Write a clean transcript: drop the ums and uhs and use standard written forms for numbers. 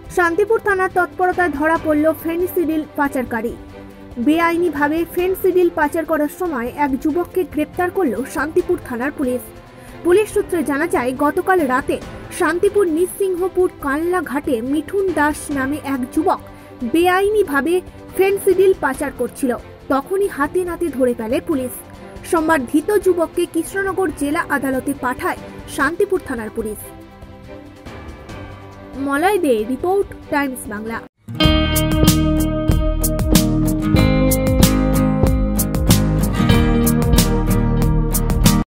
শান্তিপুর থানার তৎপরতায় ধরা পড়ল ফেনসিডিল পাচারকারী। বেআইনিভাবে ফেনসিডিল পাচার করার সময় এক যুবককে গ্রেপ্তার করল শান্তিপুর থানার পুলিশ। পুলিশ সূত্রে জানা যায়, গতকাল রাতে শান্তিপুর নিঃসিংহপুর কানলা ঘাটে মিঠুন দাস নামে এক যুবক বেআইনিভাবে ফেনসিডিল পাচার করছিল। তখনই হাতে নাতে ধরে ফেলে পুলিশ। সোমবার ধৃত যুবককে কৃষ্ণনগর জেলা আদালতে পাঠায় শান্তিপুর থানার পুলিশ। Malay Dey report, Times Bangla.